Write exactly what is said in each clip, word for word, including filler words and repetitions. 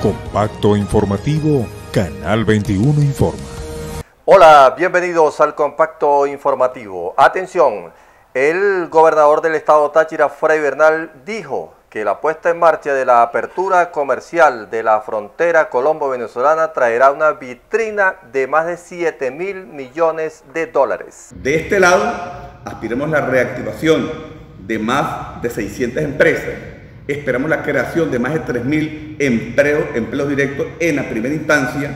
Compacto Informativo, Canal veintiuno Informa. Hola, bienvenidos al Compacto Informativo. Atención, el gobernador del estado Táchira, Fray Bernal, dijo que la puesta en marcha de la apertura comercial de la frontera colombo-venezolana traerá una vitrina de más de siete mil millones de dólares. De este lado, aspiramos la reactivación de más de seiscientas empresas. Esperamos la creación de más de tres mil empleos, empleos directos en la primera instancia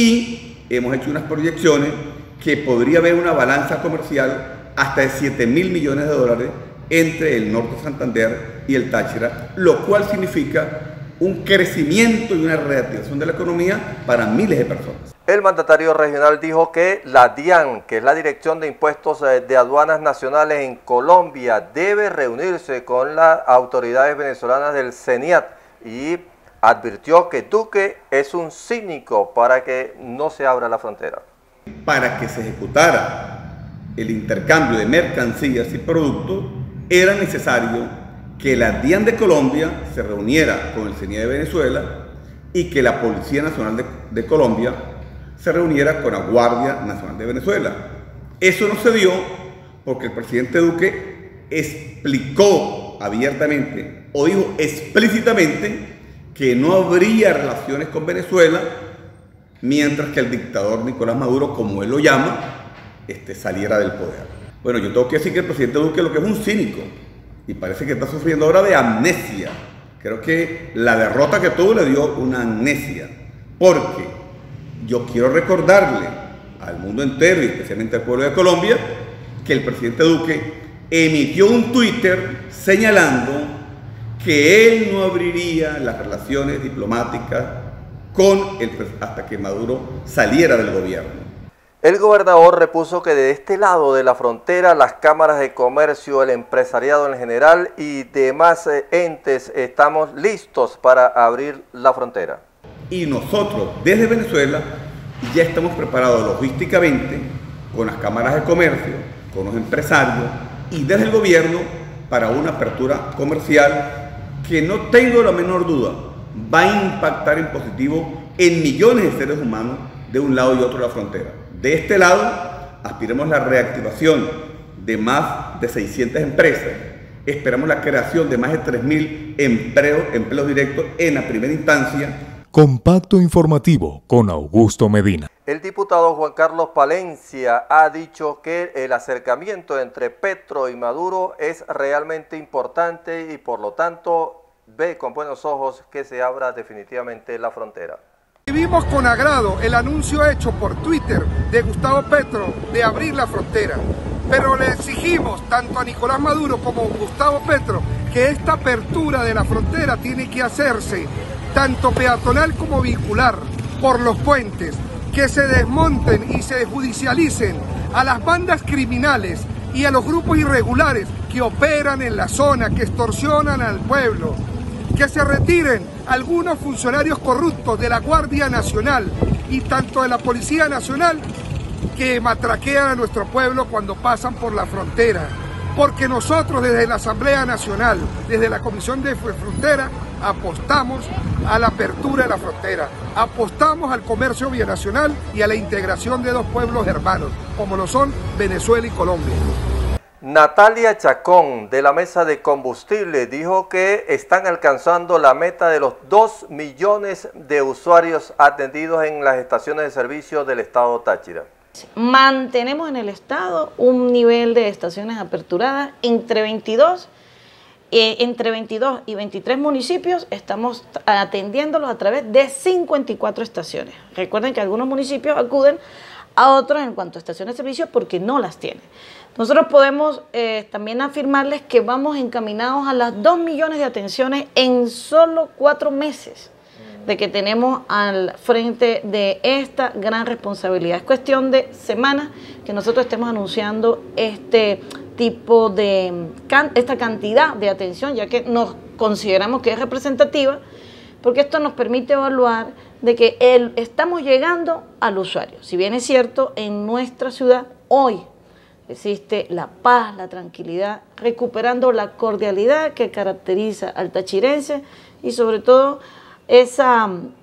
y hemos hecho unas proyecciones que podría haber una balanza comercial hasta de siete mil millones de dólares entre el norte de Santander y el Táchira, lo cual significa un crecimiento y una reactivación de la economía para miles de personas. El mandatario regional dijo que la DIAN, que es la Dirección de Impuestos de Aduanas Nacionales en Colombia, debe reunirse con las autoridades venezolanas del CENIAT y advirtió que Duque es un cínico para que no se abra la frontera. Para que se ejecutara el intercambio de mercancías y productos, era necesario que la DIAN de Colombia se reuniera con el CENIAT de Venezuela y que la Policía Nacional de, de Colombia se reuniera con la Guardia Nacional de Venezuela. Eso no se dio porque el presidente Duque explicó abiertamente o dijo explícitamente que no habría relaciones con Venezuela mientras que el dictador Nicolás Maduro, como él lo llama, este, saliera del poder. Bueno, yo tengo que decir que el presidente Duque lo que es un cínico y parece que está sufriendo ahora de amnesia. Creo que la derrota que tuvo le dio una amnesia, porque yo quiero recordarle al mundo entero y especialmente al pueblo de Colombia que el presidente Duque emitió un Twitter señalando que él no abriría las relaciones diplomáticas con el, hasta que Maduro saliera del gobierno. El gobernador repuso que de este lado de la frontera las cámaras de comercio, el empresariado en general y demás entes estamos listos para abrir la frontera. Y nosotros desde Venezuela ya estamos preparados logísticamente con las cámaras de comercio, con los empresarios y desde el gobierno para una apertura comercial que no tengo la menor duda va a impactar en positivo en millones de seres humanos de un lado y otro de la frontera. De este lado aspiramos la reactivación de más de seiscientas empresas. Esperamos la creación de más de tres mil empleos, empleos directos en la primera instancia. Compacto Informativo con Augusto Medina. El diputado Juan Carlos Palencia ha dicho que el acercamiento entre Petro y Maduro es realmente importante y por lo tanto ve con buenos ojos que se abra definitivamente la frontera. Vimos con agrado el anuncio hecho por Twitter de Gustavo Petro de abrir la frontera, pero le exigimos tanto a Nicolás Maduro como a Gustavo Petro que esta apertura de la frontera tiene que hacerse tanto peatonal como vehicular, por los puentes, que se desmonten y se judicialicen a las bandas criminales y a los grupos irregulares que operan en la zona, que extorsionan al pueblo, que se retiren algunos funcionarios corruptos de la Guardia Nacional y tanto de la Policía Nacional que matraquean a nuestro pueblo cuando pasan por la frontera. Porque nosotros desde la Asamblea Nacional, desde la Comisión de Frontera, apostamos a la apertura de la frontera, apostamos al comercio binacional y a la integración de dos pueblos hermanos, como lo son Venezuela y Colombia. Natalia Chacón, de la Mesa de Combustible, dijo que están alcanzando la meta de los dos millones de usuarios atendidos en las estaciones de servicio del estado Táchira. Mantenemos en el estado un nivel de estaciones aperturadas entre veintidós, eh, entre veintidós y veintitrés municipios. Estamos atendiéndolos a través de cincuenta y cuatro estaciones. Recuerden que algunos municipios acuden a otros en cuanto a estaciones de servicio porque no las tienen. Nosotros podemos eh, también afirmarles que vamos encaminados a las dos millones de atenciones en solo cuatro meses de que tenemos al frente de esta gran responsabilidad. Es cuestión de semanas que nosotros estemos anunciando este tipo de, esta cantidad de atención, ya que nos consideramos que es representativa, porque esto nos permite evaluar de que el, estamos llegando al usuario. Si bien es cierto, en nuestra ciudad hoy existe la paz, la tranquilidad, recuperando la cordialidad que caracteriza al tachirense y sobre todo esa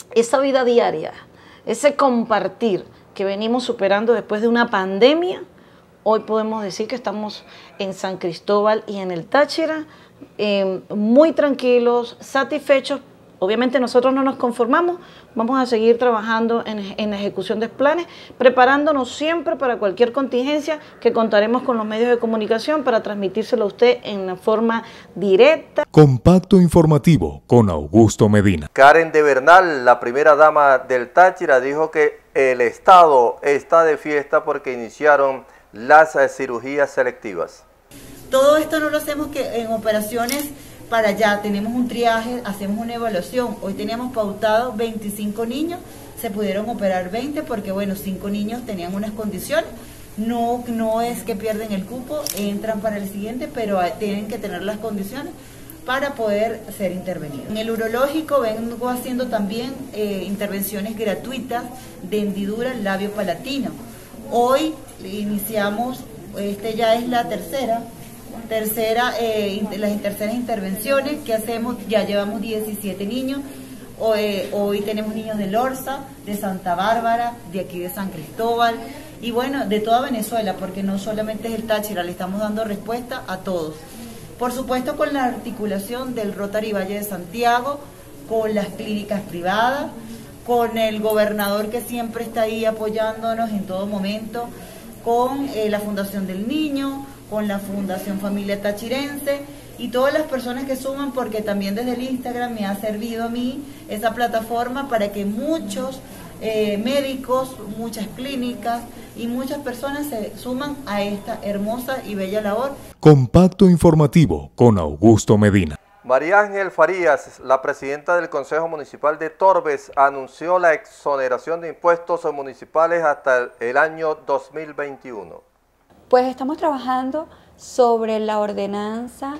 esa vida diaria, ese compartir que venimos superando después de una pandemia, hoy podemos decir que estamos en San Cristóbal y en el Táchira eh, muy tranquilos, satisfechos. Obviamente nosotros no nos conformamos, vamos a seguir trabajando en, en la ejecución de planes, preparándonos siempre para cualquier contingencia, que contaremos con los medios de comunicación para transmitírselo a usted en la forma directa. Compacto informativo con Augusto Medina. Karen de Bernal, la primera dama del Táchira, dijo que el Estado está de fiesta porque iniciaron las cirugías selectivas. Todo esto no lo hacemos que en operaciones para allá, tenemos un triaje, hacemos una evaluación. Hoy teníamos pautado veinticinco niños, se pudieron operar veinte porque bueno, cinco niños tenían unas condiciones. No, no es que pierden el cupo, entran para el siguiente, pero tienen que tener las condiciones para poder ser intervenidos. En el urológico vengo haciendo también eh, intervenciones gratuitas de hendidura labio palatino. Hoy iniciamos, este ya es la tercera, tercera eh, las terceras intervenciones que hacemos, ya llevamos diecisiete niños. Hoy, hoy tenemos niños de Lorza, de Santa Bárbara, de aquí de San Cristóbal y bueno, de toda Venezuela, porque no solamente es el Táchira, le estamos dando respuesta a todos. Por supuesto con la articulación del Rotary Valle de Santiago, con las clínicas privadas, con el gobernador que siempre está ahí apoyándonos en todo momento, con eh, la Fundación del Niño, con la Fundación Familia Tachirense y todas las personas que suman, porque también desde el Instagram me ha servido a mí esa plataforma para que muchos eh, médicos, muchas clínicas y muchas personas se suman a esta hermosa y bella labor. Compacto informativo con Augusto Medina. María Ángel Farías, la presidenta del Consejo Municipal de Torbes, anunció la exoneración de impuestos municipales hasta el año dos mil veintiuno. Pues estamos trabajando sobre la ordenanza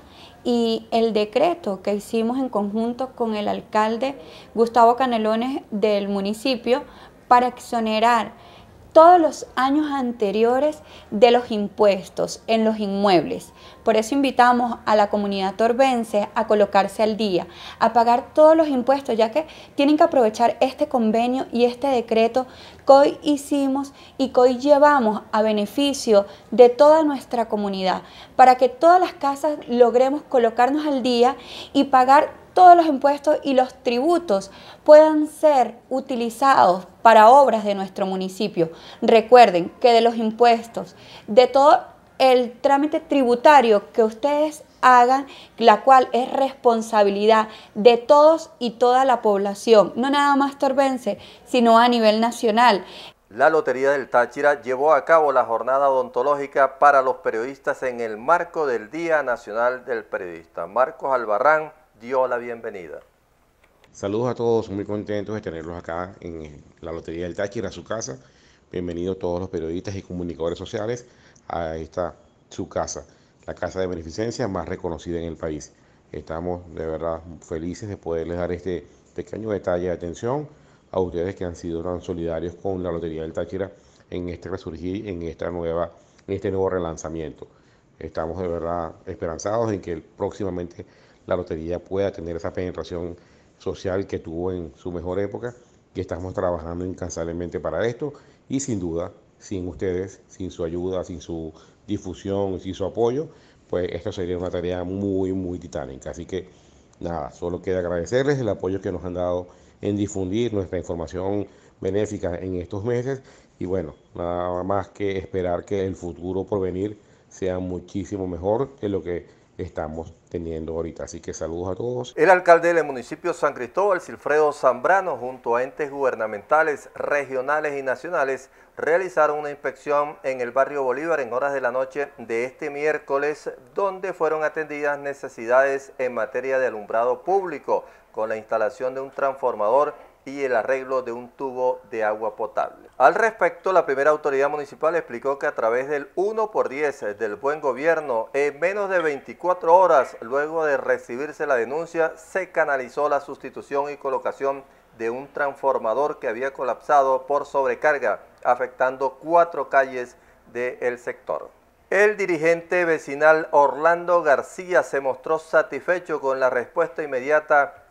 y el decreto que hicimos en conjunto con el alcalde Gustavo Canelones del municipio para exonerar todos los años anteriores de los impuestos en los inmuebles. Por eso invitamos a la comunidad torbense a colocarse al día, a pagar todos los impuestos, ya que tienen que aprovechar este convenio y este decreto que hoy hicimos y que hoy llevamos a beneficio de toda nuestra comunidad, para que todas las casas logremos colocarnos al día y pagar todos los impuestos y los tributos puedan ser utilizados para obras de nuestro municipio. Recuerden que de los impuestos, de todo el trámite tributario que ustedes hagan, la cual es responsabilidad de todos y toda la población, no nada más torbense, sino a nivel nacional. La Lotería del Táchira llevó a cabo la jornada odontológica para los periodistas en el marco del Día Nacional del Periodista. Marcos Albarrán dio la bienvenida. Saludos a todos, muy contentos de tenerlos acá en la Lotería del Táchira, a su casa. Bienvenidos todos los periodistas y comunicadores sociales a esta su casa, la casa de beneficencia más reconocida en el país. Estamos de verdad felices de poderles dar este pequeño detalle de atención a ustedes que han sido tan solidarios con la Lotería del Táchira en este resurgir, en esta nueva, en este nuevo relanzamiento. Estamos de verdad esperanzados en que próximamente la lotería pueda tener esa penetración social que tuvo en su mejor época, y estamos trabajando incansablemente para esto, y sin duda, sin ustedes, sin su ayuda, sin su difusión, sin su apoyo, pues esto sería una tarea muy, muy titánica. Así que nada, solo queda agradecerles el apoyo que nos han dado en difundir nuestra información benéfica en estos meses, y bueno, nada más que esperar que el futuro por venir sea muchísimo mejor que lo que estamos teniendo ahorita. Así que saludos a todos. El alcalde del municipio San Cristóbal, Silfredo Zambrano, junto a entes gubernamentales, regionales y nacionales, realizaron una inspección en el barrio Bolívar en horas de la noche de este miércoles, donde fueron atendidas necesidades en materia de alumbrado público, con la instalación de un transformador y el arreglo de un tubo de agua potable. Al respecto, la primera autoridad municipal explicó que a través del uno por diez del buen gobierno, en menos de veinticuatro horas luego de recibirse la denuncia, se canalizó la sustitución y colocación de un transformador que había colapsado por sobrecarga, afectando cuatro calles del sector. El dirigente vecinal Orlando García se mostró satisfecho con la respuesta inmediata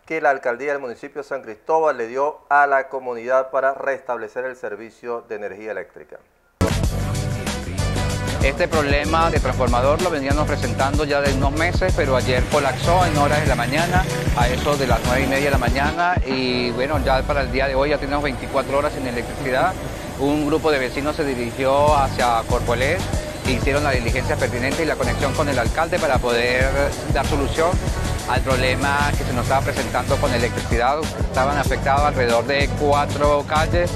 que la alcaldía del municipio de San Cristóbal le dio a la comunidad para restablecer el servicio de energía eléctrica. Este problema de transformador lo veníamos presentando ya de unos meses, pero ayer colapsó en horas de la mañana, a eso de las nueve y media de la mañana, y bueno, ya para el día de hoy ya tenemos veinticuatro horas sin electricidad. Un grupo de vecinos se dirigió hacia Corpoelec, hicieron la diligencia pertinente y la conexión con el alcalde para poder dar solución al problema que se nos estaba presentando con electricidad. Estaban afectados alrededor de cuatro calles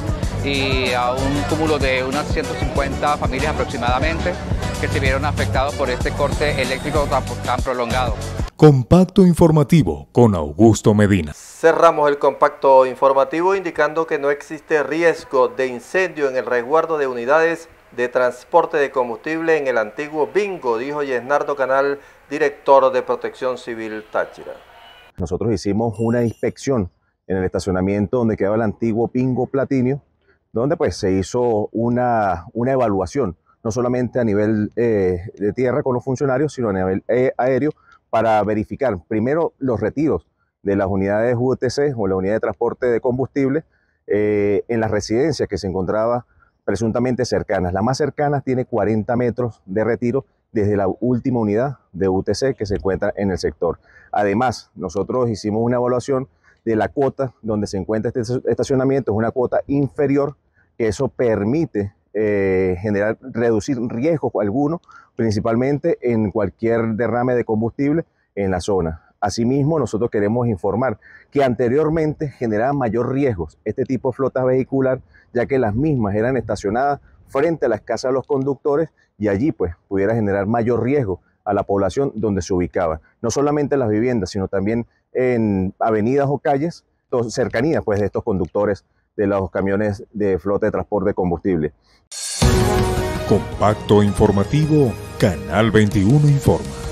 y a un cúmulo de unas ciento cincuenta familias aproximadamente que se vieron afectados por este corte eléctrico tan, tan prolongado. Compacto informativo con Augusto Medina. Cerramos el compacto informativo indicando que no existe riesgo de incendio en el resguardo de unidades de transporte de combustible en el antiguo Bingo, dijo Yesnardo Canal, director de Protección Civil Táchira. Nosotros hicimos una inspección en el estacionamiento donde quedaba el antiguo Bingo Platinio, donde pues se hizo una, una evaluación, no solamente a nivel eh, de tierra con los funcionarios, sino a nivel eh, aéreo, para verificar primero los retiros de las unidades U T C o la unidad de transporte de combustible eh, en las residencias que se encontraba presuntamente cercanas. La más cercana tiene cuarenta metros de retiro desde la última unidad de U T C que se encuentra en el sector. Además, nosotros hicimos una evaluación de la cuota donde se encuentra este estacionamiento, es una cuota inferior, que eso permite eh, generar, reducir riesgos algunos, principalmente en cualquier derrame de combustible en la zona. Asimismo, nosotros queremos informar que anteriormente generaban mayor riesgos este tipo de flota vehicular, ya que las mismas eran estacionadas frente a las casas de los conductores y allí pues pudiera generar mayor riesgo a la población donde se ubicaba. No solamente en las viviendas, sino también en avenidas o calles, cercanías pues de estos conductores de los camiones de flota de transporte de combustible. Compacto informativo, Canal veintiuno informa.